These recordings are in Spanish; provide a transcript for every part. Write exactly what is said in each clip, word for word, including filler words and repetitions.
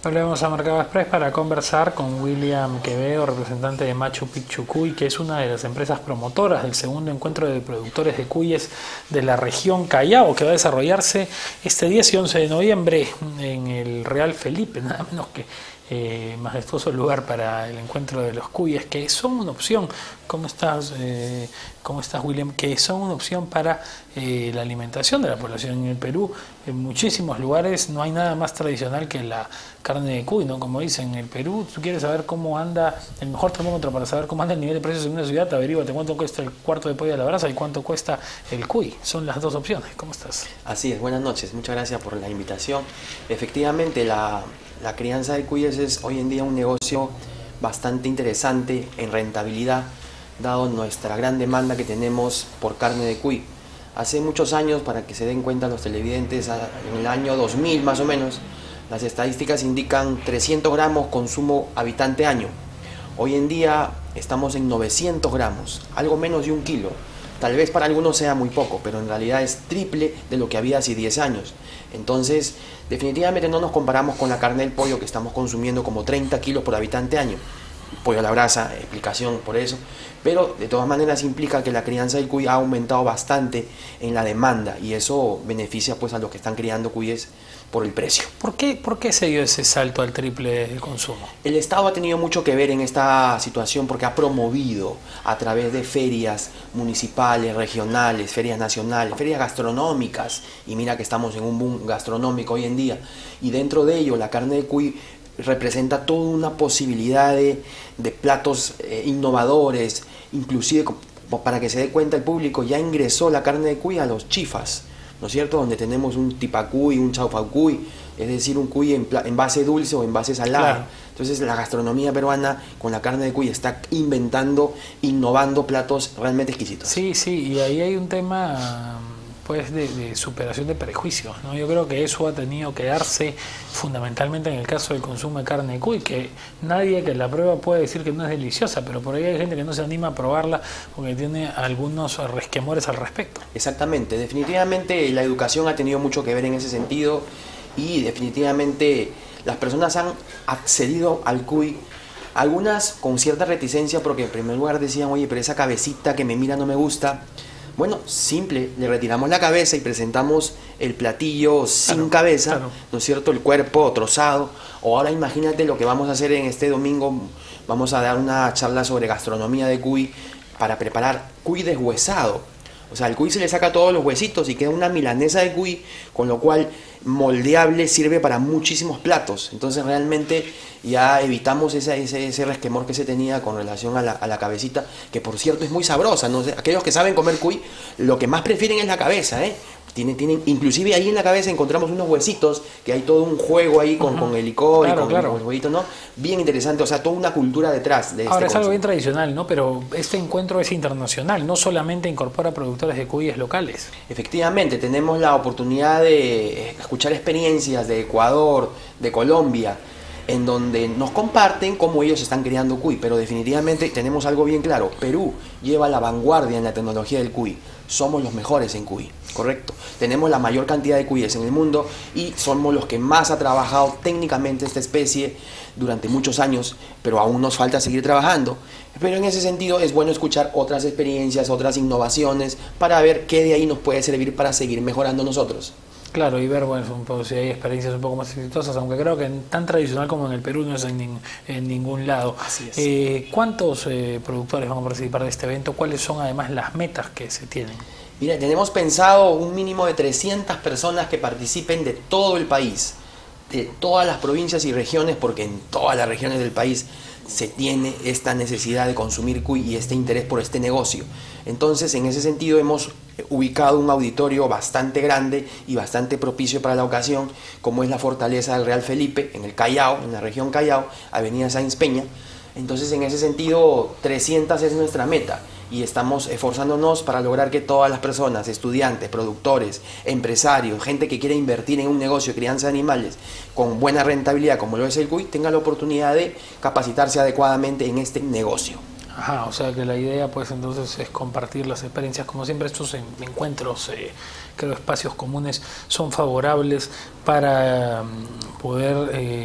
Volvemos a Mercado Express para conversar con William Quevedo, representante de Machu Picchu Cuy, que es una de las empresas promotoras del segundo encuentro de productores de cuyes de la región Callao, que va a desarrollarse este diez y once de noviembre en el Real Felipe, nada menos que eh, majestuoso lugar para el encuentro de los cuyes, que son una opción. ¿Cómo estás, eh, cómo estás William? Que son una opción para eh, la alimentación de la población en el Perú. En muchísimos lugares no hay nada más tradicional que la carne de cuy, ¿no? Como dicen, en el Perú, tú quieres saber cómo anda el mejor termómetro para saber cómo anda el nivel de precios en una ciudad, averíguate cuánto cuesta el cuarto de pollo a la brasa y cuánto cuesta el cuy. Son las dos opciones. ¿Cómo estás? Así es, buenas noches, muchas gracias por la invitación. Efectivamente, la, la crianza de cuyes es hoy en día un negocio bastante interesante en rentabilidad, dado nuestra gran demanda que tenemos por carne de cuy. Hace muchos años, para que se den cuenta los televidentes, en el año dos mil más o menos, las estadísticas indican trescientos gramos consumo habitante año. Hoy en día estamos en novecientos gramos, algo menos de un kilo. Tal vez para algunos sea muy poco, pero en realidad es triple de lo que había hace diez años. Entonces, definitivamente no nos comparamos con la carne del pollo que estamos consumiendo como treinta kilos por habitante año. Pollo a la brasa, explicación por eso, pero de todas maneras implica que la crianza del cuy ha aumentado bastante en la demanda y eso beneficia pues a los que están criando cuyes por el precio. ¿Por qué, por qué se dio ese salto al triple del consumo? El Estado ha tenido mucho que ver en esta situación porque ha promovido a través de ferias municipales, regionales, ferias nacionales, ferias gastronómicas, y mira que estamos en un boom gastronómico hoy en día, y dentro de ello la carne de cuy representa toda una posibilidad de, de platos eh, innovadores, inclusive para que se dé cuenta el público, ya ingresó la carne de cuy a los chifas, ¿no es cierto? Donde tenemos un tipacuy, un chaufacuy, es decir, un cuy en, en base dulce o en base salada. Claro. Entonces la gastronomía peruana con la carne de cuy está inventando, innovando platos realmente exquisitos. Sí, sí, y ahí hay un tema pues de, de superación de prejuicios, ¿no? Yo creo que eso ha tenido que darse fundamentalmente en el caso del consumo de carne de cuy, que nadie que la prueba puede decir que no es deliciosa, pero por ahí hay gente que no se anima a probarla porque tiene algunos resquemores al respecto. Exactamente, definitivamente la educación ha tenido mucho que ver en ese sentido y definitivamente las personas han accedido al cuy, algunas con cierta reticencia porque en primer lugar decían, oye, pero esa cabecita que me mira no me gusta. Bueno, simple, le retiramos la cabeza y presentamos el platillo sin claro, cabeza, claro. ¿No es cierto? El cuerpo trozado. O ahora imagínate lo que vamos a hacer en este domingo, vamos a dar una charla sobre gastronomía de cuy para preparar cuy deshuesado. O sea, al cuy se le saca todos los huesitos y queda una milanesa de cuy, con lo cual moldeable sirve para muchísimos platos. Entonces realmente ya evitamos ese, ese, ese resquemor que se tenía con relación a la, a la cabecita, que por cierto es muy sabrosa, ¿no? Aquellos que saben comer cuy, lo que más prefieren es la cabeza, ¿eh? Tienen, tienen, inclusive ahí en la cabeza encontramos unos huesitos, que hay todo un juego ahí con, uh-huh. con el licor claro, y con, claro. con el huevito, ¿no? Bien interesante, o sea, toda una cultura detrás de Ahora este es algo bien tradicional, ¿no? Pero este encuentro es internacional, no solamente incorpora productores de cuyes locales. Efectivamente, tenemos la oportunidad de escuchar experiencias de Ecuador, de Colombia, en donde nos comparten cómo ellos están criando cuy, pero definitivamente tenemos algo bien claro, Perú lleva la vanguardia en la tecnología del cuy, somos los mejores en cuy, correcto, tenemos la mayor cantidad de cuyes en el mundo y somos los que más ha trabajado técnicamente esta especie durante muchos años, pero aún nos falta seguir trabajando, pero en ese sentido es bueno escuchar otras experiencias, otras innovaciones, para ver qué de ahí nos puede servir para seguir mejorando nosotros. Claro, y ver bueno, un poco, si hay experiencias un poco más exitosas, aunque creo que en, tan tradicional como en el Perú no es en, nin, en ningún lado. Así es. Eh, ¿Cuántos eh, productores van a participar de este evento? ¿Cuáles son además las metas que se tienen? Mira, tenemos pensado un mínimo de trescientas personas que participen de todo el país, de todas las provincias y regiones, porque en todas las regiones del país se tiene esta necesidad de consumir cuy y este interés por este negocio. Entonces, en ese sentido, hemos ubicado un auditorio bastante grande y bastante propicio para la ocasión, como es la Fortaleza del Real Felipe, en el Callao, en la región Callao, Avenida Sáenz Peña. Entonces, en ese sentido, trescientas es nuestra meta y estamos esforzándonos para lograr que todas las personas, estudiantes, productores, empresarios, gente que quiere invertir en un negocio de crianza de animales con buena rentabilidad como lo es el cuy, tenga la oportunidad de capacitarse adecuadamente en este negocio. Ajá, o sea que la idea pues entonces es compartir las experiencias, como siempre estos encuentros, eh, creo espacios comunes son favorables para um, poder eh,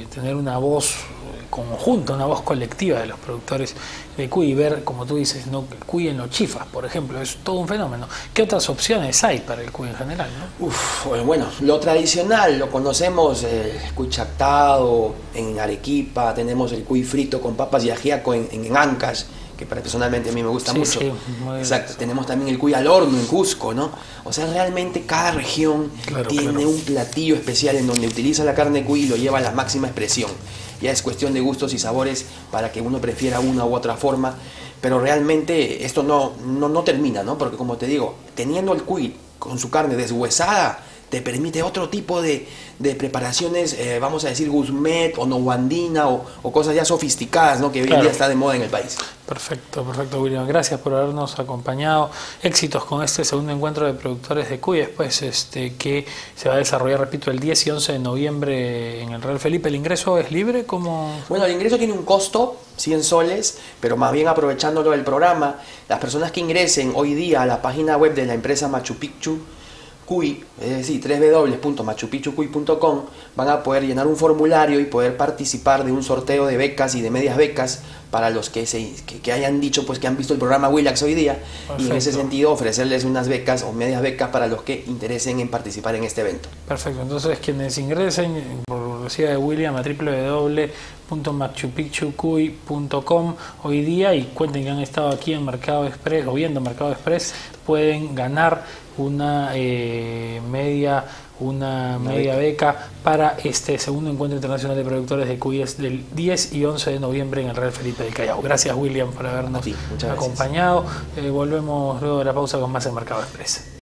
tener una voz conjunta, una voz colectiva de los productores de cuy y ver, como tú dices, ¿no? El cuy en los chifas, por ejemplo, es todo un fenómeno. ¿Qué otras opciones hay para el cuy en general, no? Uf, bueno, lo tradicional, lo conocemos, el cuy chactado en Arequipa, tenemos el cuy frito con papas y ajiaco en, en, en Ancash, que personalmente a mí me gusta sí, mucho. Sí, muy Exacto, bien. tenemos también el cuy al horno en Cusco, ¿no? O sea, realmente cada región claro, tiene claro. un platillo especial en donde utiliza la carne de cuy y lo lleva a la máxima expresión. Ya es cuestión de gustos y sabores para que uno prefiera una u otra forma, pero realmente esto no, no, no termina, ¿no? Porque como te digo, teniendo el cuy con su carne deshuesada, te permite otro tipo de, de preparaciones, eh, vamos a decir gourmet o novandina o, o cosas ya sofisticadas, ¿no? Que hoy claro. en día está de moda en el país. Perfecto, perfecto, William. Gracias por habernos acompañado. Éxitos con este segundo encuentro de productores de cuy, después este, que se va a desarrollar, repito, el diez y once de noviembre en el Real Felipe. ¿El ingreso es libre? ¿Cómo? Bueno, el ingreso tiene un costo, cien soles, pero más bien aprovechándolo del programa, las personas que ingresen hoy día a la página web de la empresa Machu Picchu Cuy, es decir, doble u doble u doble u punto machu picchu cuy punto com, van a poder llenar un formulario y poder participar de un sorteo de becas y de medias becas para los que se que, que hayan dicho pues que han visto el programa Willax hoy día. Perfecto. Y en ese sentido ofrecerles unas becas o medias becas para los que interesen en participar en este evento. Perfecto, entonces quienes ingresen por cortesía de William a doble u doble u doble u punto machu picchu cuy punto com hoy día y cuenten que han estado aquí en Mercado Express o viendo Mercado Express, pueden ganar una eh, media una media beca para este segundo encuentro internacional de productores de cuyes del diez y once de noviembre en el Real Felipe del Callao. Gracias, William, por habernos sí, acompañado. Eh, volvemos luego de la pausa con más en Mercado Express.